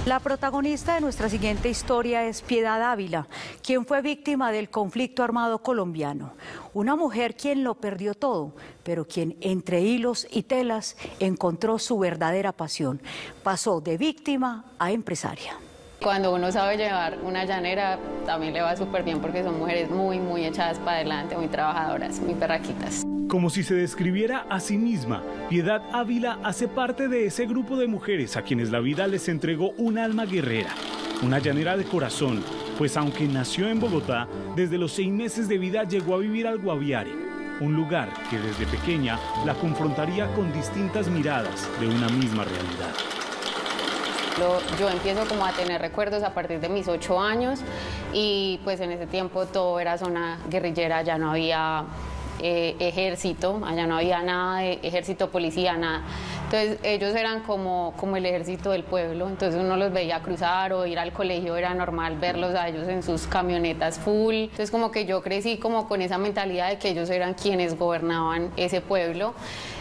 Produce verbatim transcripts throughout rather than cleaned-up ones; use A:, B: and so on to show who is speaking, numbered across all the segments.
A: La protagonista de nuestra siguiente historia es Piedad Ávila, quien fue víctima del conflicto armado colombiano. Una mujer quien lo perdió todo, pero quien entre hilos y telas encontró su verdadera pasión. Pasó de víctima a empresaria.
B: Cuando uno sabe llevar una llanera, también le va súper bien porque son mujeres muy, muy echadas para adelante, muy trabajadoras, muy perraquitas.
C: Como si se describiera a sí misma, Piedad Ávila hace parte de ese grupo de mujeres a quienes la vida les entregó un alma guerrera, una llanera de corazón, pues aunque nació en Bogotá, desde los seis meses de vida llegó a vivir al Guaviare, un lugar que desde pequeña la confrontaría con distintas miradas de una misma realidad.
B: Yo empiezo como a tener recuerdos a partir de mis ocho años y pues en ese tiempo todo era zona guerrillera, ya no había eh, ejército, allá no había nada de ejército, policía, nada. Entonces ellos eran como, como el ejército del pueblo, entonces uno los veía cruzar o ir al colegio, era normal verlos a ellos en sus camionetas full. Entonces como que yo crecí como con esa mentalidad de que ellos eran quienes gobernaban ese pueblo.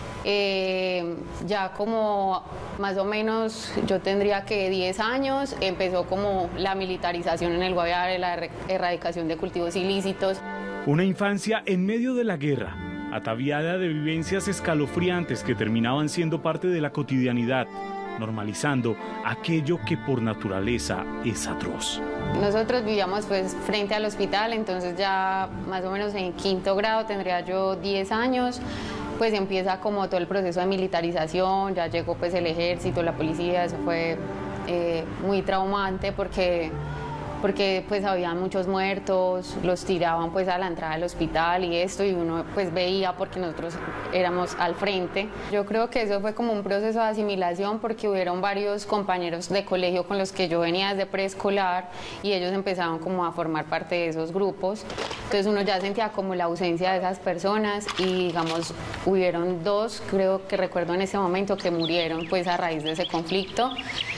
B: Eh, ya como más o menos yo tendría que diez años, empezó como la militarización en el Guaviare, la erradicación de cultivos ilícitos.
C: Una infancia en medio de la guerra, ataviada de vivencias escalofriantes que terminaban siendo parte de la cotidianidad, normalizando aquello que por naturaleza es atroz.
B: Nosotros vivíamos pues frente al hospital, entonces ya más o menos en quinto grado tendría yo diez años. Pues empieza como todo el proceso de militarización, ya llegó pues el ejército, la policía, eso fue eh, muy traumante porque, porque pues había muchos muertos, los tiraban pues a la entrada del hospital y esto, y uno pues veía porque nosotros éramos al frente. Yo creo que eso fue como un proceso de asimilación porque hubieron varios compañeros de colegio con los que yo venía desde preescolar y ellos empezaban como a formar parte de esos grupos. Entonces uno ya sentía como la ausencia de esas personas y digamos hubieron dos, creo que recuerdo en ese momento, que murieron pues a raíz de ese conflicto.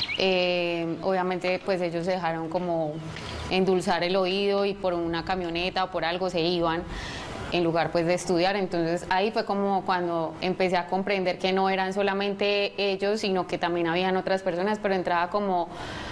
B: Eh, obviamente pues ellos se dejaron como endulzar el oído y por una camioneta o por algo se iban en lugar pues de estudiar. Entonces ahí fue como cuando empecé a comprender que no eran solamente ellos, sino que también habían otras personas, pero entraba como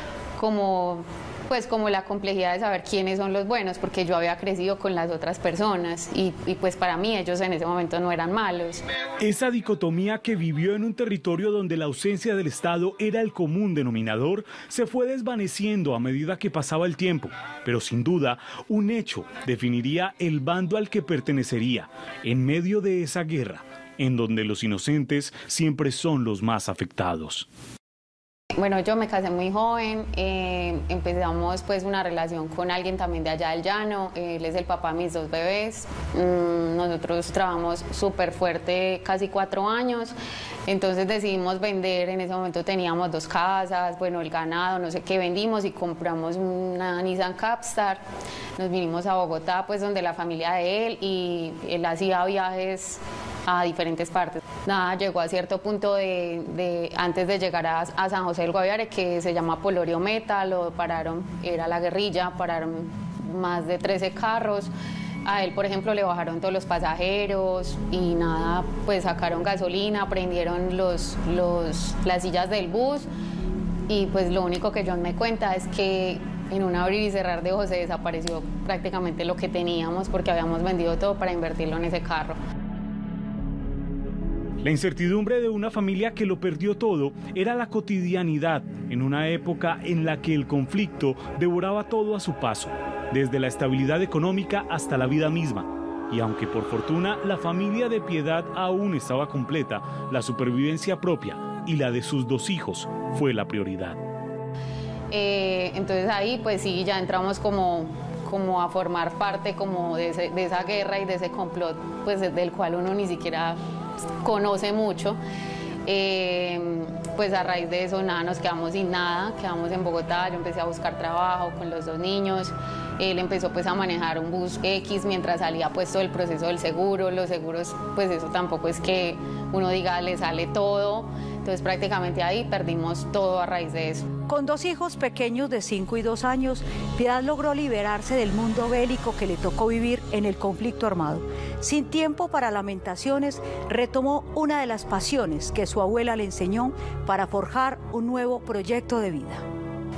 B: como pues como la complejidad de saber quiénes son los buenos, porque yo había crecido con las otras personas y, y pues para mí ellos en ese momento no eran malos.
C: Esa dicotomía que vivió en un territorio donde la ausencia del Estado era el común denominador se fue desvaneciendo a medida que pasaba el tiempo, pero sin duda un hecho definiría el bando al que pertenecería en medio de esa guerra, en donde los inocentes siempre son los más afectados.
B: Bueno, yo me casé muy joven, eh, empezamos pues una relación con alguien también de allá del llano, eh, él es el papá de mis dos bebés, mm, nosotros trabajamos súper fuerte casi cuatro años, entonces decidimos vender, en ese momento teníamos dos casas, bueno, el ganado, no sé qué, vendimos y compramos una Nissan Capstar, nos vinimos a Bogotá, pues donde la familia de él, y él hacía viajes a diferentes partes. Nada, llegó a cierto punto de, de antes de llegar a, a San José del Guaviare, que se llama Polorio Meta, lo pararon, era la guerrilla, pararon más de trece carros. A él, por ejemplo, le bajaron todos los pasajeros y nada, pues sacaron gasolina, prendieron los, los, las sillas del bus y pues lo único que John me cuenta es que en un abrir y cerrar de ojos se desapareció prácticamente lo que teníamos porque habíamos vendido todo para invertirlo en ese carro.
C: La incertidumbre de una familia que lo perdió todo era la cotidianidad en una época en la que el conflicto devoraba todo a su paso, desde la estabilidad económica hasta la vida misma. Y aunque por fortuna la familia de Piedad aún estaba completa, la supervivencia propia y la de sus dos hijos fue la prioridad.
B: Eh, entonces ahí pues sí, ya entramos como... como a formar parte como de, ese, de esa guerra y de ese complot pues del cual uno ni siquiera conoce mucho. Eh, pues a raíz de eso nada, nos quedamos sin nada, quedamos en Bogotá, yo empecé a buscar trabajo con los dos niños, él empezó pues a manejar un bus X mientras salía pues todo el proceso del seguro, los seguros pues eso tampoco es que uno diga le sale todo, entonces prácticamente ahí perdimos todo a raíz de eso.
A: Con dos hijos pequeños de cinco y dos años, Piedad logró liberarse del mundo bélico que le tocó vivir en el conflicto armado. Sin tiempo para lamentaciones, retomó una de las pasiones que su abuela le enseñó para forjar un nuevo proyecto de vida.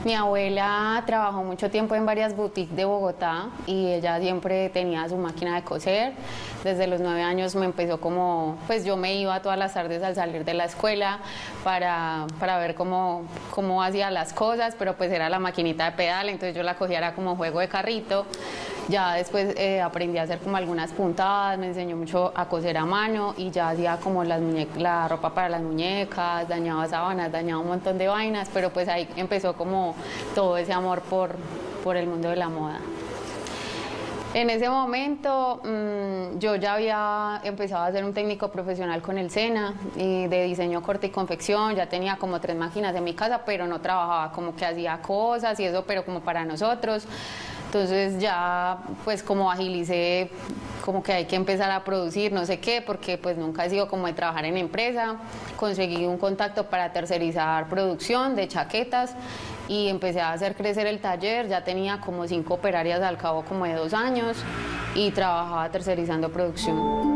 B: Mi abuela trabajó mucho tiempo en varias boutiques de Bogotá y ella siempre tenía su máquina de coser. Desde los nueve años me empezó como, pues yo me iba todas las tardes al salir de la escuela para, para ver cómo, cómo hacía las cosas, pero pues era la maquinita de pedal, entonces yo la cogía era como juego de carrito. Ya después eh, aprendí a hacer como algunas puntadas, me enseñó mucho a coser a mano y ya hacía como las la ropa para las muñecas, dañaba sábanas, dañaba un montón de vainas, pero pues ahí empezó como todo ese amor por, por el mundo de la moda. En ese momento mmm, yo ya había empezado a ser un técnico profesional con el SENA y de diseño, corte y confección, ya tenía como tres máquinas en mi casa, pero no trabajaba, como que hacía cosas y eso, pero como para nosotros. Entonces ya pues como agilicé, como que hay que empezar a producir, no sé qué, porque pues nunca he sido como de trabajar en empresa. Conseguí un contacto para tercerizar producción de chaquetas y empecé a hacer crecer el taller. Ya tenía como cinco operarias al cabo como de dos años y trabajaba tercerizando producción.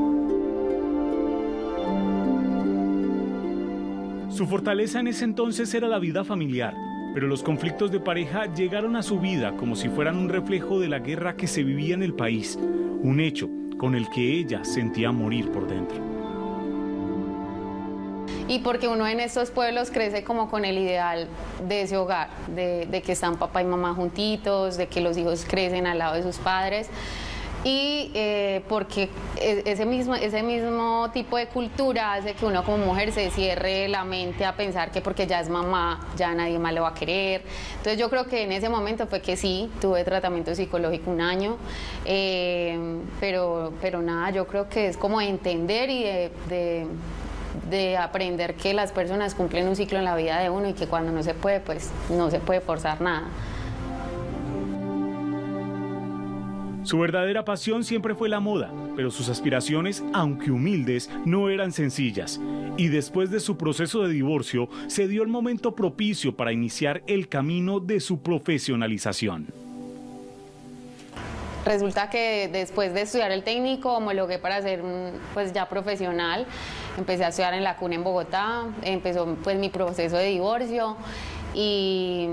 C: Su fortaleza en ese entonces era la vida familiar, pero los conflictos de pareja llegaron a su vida como si fueran un reflejo de la guerra que se vivía en el país, un hecho con el que ella sentía morir por dentro.
B: Y porque uno en estos pueblos crece como con el ideal de ese hogar, de, de que están papá y mamá juntitos, de que los hijos crecen al lado de sus padres. Y eh, porque ese mismo, ese mismo tipo de cultura hace que uno como mujer se cierre la mente a pensar que porque ya es mamá, ya nadie más lo va a querer. Entonces yo creo que en ese momento fue que sí, tuve tratamiento psicológico un año, eh, pero, pero nada, yo creo que es como entender y de, de, de aprender que las personas cumplen un ciclo en la vida de uno y que cuando no se puede, pues no se puede forzar nada.
C: Su verdadera pasión siempre fue la moda, pero sus aspiraciones, aunque humildes, no eran sencillas. Y después de su proceso de divorcio, se dio el momento propicio para iniciar el camino de su profesionalización.
B: Resulta que después de estudiar el técnico, homologué para ser pues ya profesional. Empecé a estudiar en la CUNA en Bogotá, empezó pues mi proceso de divorcio y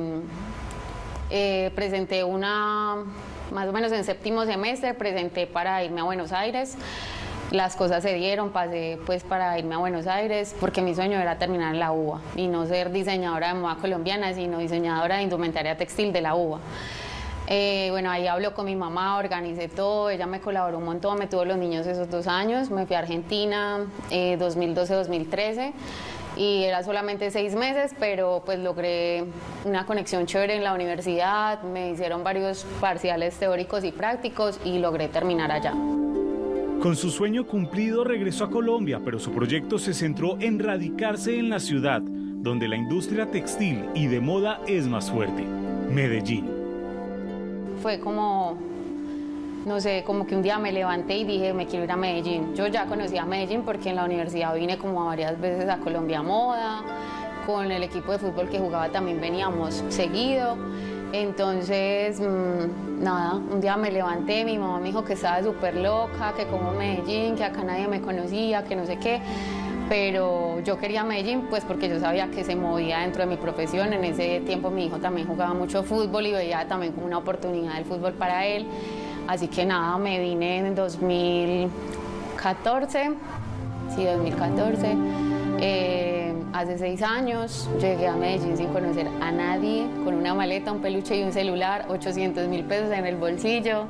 B: eh, presenté una... Más o menos en séptimo semestre presenté para irme a Buenos Aires. Las cosas se dieron, pasé pues para irme a Buenos Aires porque mi sueño era terminar en la U B A y no ser diseñadora de moda colombiana, sino diseñadora de indumentaria textil de la U B A. Eh, bueno, ahí hablo con mi mamá, organicé todo, ella me colaboró un montón, me tuvo los niños esos dos años, me fui a Argentina eh, dos mil doce dos mil trece. Y era solamente seis meses, pero pues logré una conexión chévere en la universidad, me hicieron varios parciales teóricos y prácticos y logré terminar allá.
C: Con su sueño cumplido regresó a Colombia, pero su proyecto se centró en radicarse en la ciudad, donde la industria textil y de moda es más fuerte, Medellín.
B: Fue como... No sé, como que un día me levanté y dije, me quiero ir a Medellín. Yo ya conocía Medellín porque en la universidad vine como varias veces a Colombia Moda, con el equipo de fútbol que jugaba también veníamos seguido. Entonces, mmm, nada, un día me levanté, mi mamá me dijo que estaba súper loca, que como Medellín, que acá nadie me conocía, que no sé qué. Pero yo quería Medellín pues porque yo sabía que se movía dentro de mi profesión. En ese tiempo mi hijo también jugaba mucho fútbol y veía también como una oportunidad del fútbol para él. Así que nada, me vine en dos mil catorce, sí, dos mil catorce, eh, hace seis años, llegué a Medellín sin conocer a nadie, con una maleta, un peluche y un celular, ochocientos mil pesos en el bolsillo.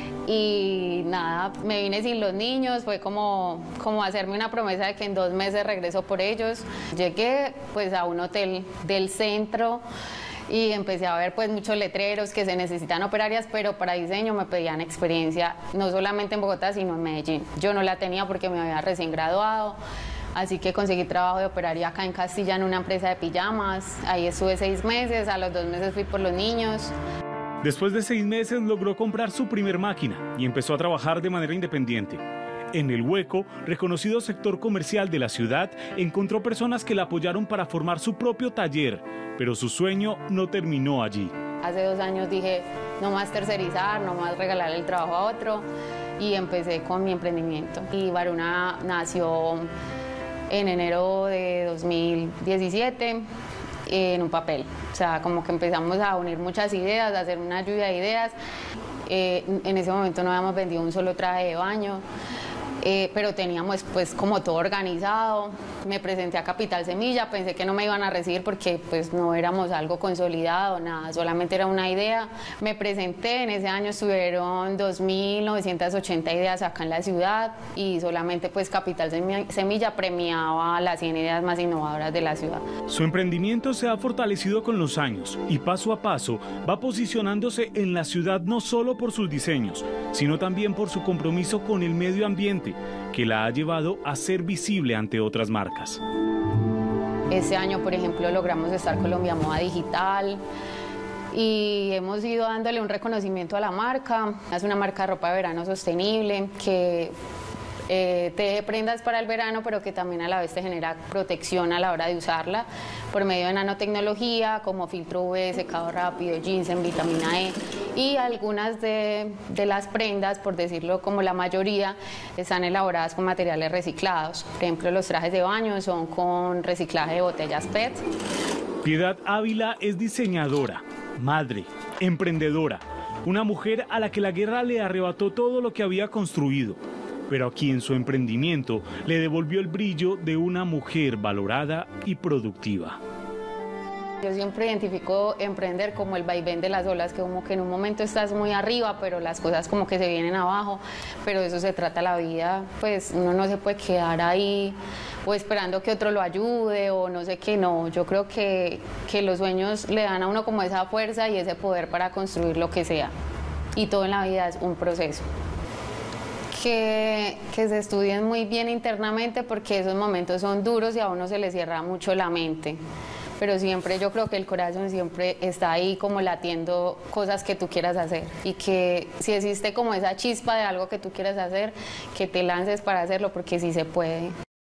B: Y nada, me vine sin los niños, fue como, como hacerme una promesa de que en dos meses regreso por ellos. Llegué pues a un hotel del centro y empecé a ver pues muchos letreros que se necesitan operarias, pero para diseño me pedían experiencia, no solamente en Bogotá, sino en Medellín. Yo no la tenía porque me había recién graduado, así que conseguí trabajo de operaria acá en Castilla en una empresa de pijamas. Ahí estuve seis meses, a los dos meses fui por los niños.
C: Después de seis meses logró comprar su primer máquina y empezó a trabajar de manera independiente. En El Hueco, reconocido sector comercial de la ciudad, encontró personas que la apoyaron para formar su propio taller, pero su sueño no terminó allí.
B: Hace dos años dije, no más tercerizar, no más regalar el trabajo a otro, y empecé con mi emprendimiento. Y Varuna nació en enero de dos mil diecisiete. en un papel. O sea, como que empezamos a unir muchas ideas, a hacer una lluvia de ideas. Eh, en ese momento no habíamos vendido un solo traje de baño. Eh, pero teníamos pues como todo organizado. Me presenté a Capital Semilla, pensé que no me iban a recibir porque pues no éramos algo consolidado, nada, solamente era una idea. Me presenté, en ese año estuvieron dos mil novecientas ochenta ideas acá en la ciudad y solamente pues Capital Semilla premiaba las cien ideas más innovadoras de la ciudad.
C: Su emprendimiento se ha fortalecido con los años y paso a paso va posicionándose en la ciudad no solo por sus diseños, sino también por su compromiso con el medio ambiente, que la ha llevado a ser visible ante otras marcas.
B: Este año, por ejemplo, logramos estar Colombia Moda Digital y hemos ido dándole un reconocimiento a la marca. Es una marca de ropa de verano sostenible que Eh, teje prendas para el verano, pero que también a la vez te genera protección a la hora de usarla por medio de nanotecnología como filtro U V, secado rápido, jeans en vitamina E, y algunas de, de las prendas, por decirlo como la mayoría, están elaboradas con materiales reciclados. Por ejemplo, los trajes de baño son con reciclaje de botellas P E T.
C: Piedad Ávila es diseñadora, madre, emprendedora, una mujer a la que la guerra le arrebató todo lo que había construido, pero a quien su emprendimiento le devolvió el brillo de una mujer valorada y productiva.
B: Yo siempre identifico emprender como el vaivén de las olas, que como que en un momento estás muy arriba, pero las cosas como que se vienen abajo, pero de eso se trata la vida, pues uno no se puede quedar ahí o esperando que otro lo ayude o no sé qué, no, yo creo que, que los sueños le dan a uno como esa fuerza y ese poder para construir lo que sea, y todo en la vida es un proceso. Que, que se estudien muy bien internamente porque esos momentos son duros y a uno se le cierra mucho la mente, pero siempre yo creo que el corazón siempre está ahí como latiendo cosas que tú quieras hacer y que si existe como esa chispa de algo que tú quieras hacer, que te lances para hacerlo porque sí se puede.